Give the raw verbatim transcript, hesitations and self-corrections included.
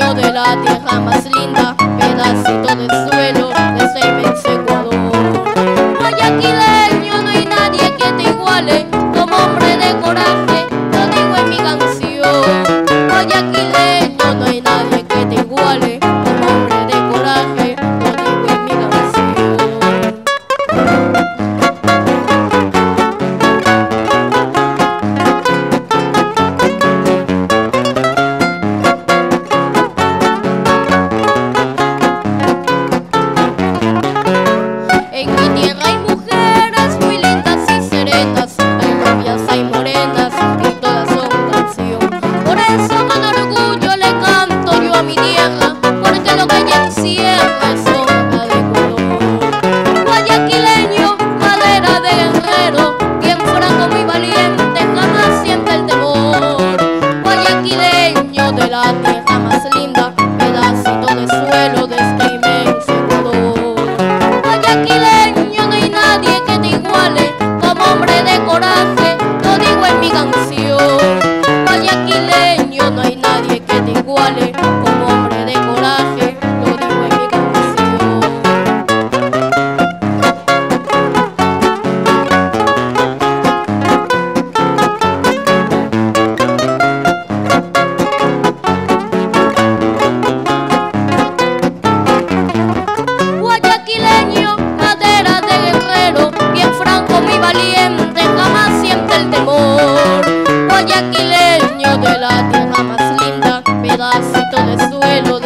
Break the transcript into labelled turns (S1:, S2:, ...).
S1: Guayaquileño de la tierra más linda, pedacito de suelo de ese inmenso Ecuador. Guayaquileño, no hay nadie que te iguale, como hombre de coraje, lo digo en mi canción. Guayaquileño, no hay nadie que te iguale, como hombre de coraje, lo digo en mi canción. En mi tierra hay mujeres muy lindas y serenas, hay rubias, hay morenas y todas son canción. Por eso con orgullo le canto yo a mi tierra, porque lo que ella encierra es hoja de color. Guayaquileño, madera de guerrero, bien franco, muy valiente, jamás siente el temor. Guayaquileño de la tierra más linda, pedacito de suelo de este inmenso Ecuador. Guayaquileño, no hay nadie que te iguale, como hombre de coraje, lo digo en mi canción. Guayaquileño, no hay nadie que te iguale, como hombre de coraje, lo digo en mi canción. Guayaquileño, madera de guerrero, bien franco, muy valiente, jamás siente el temor. Guayaquileño de la tierra más linda, pedacito de suelo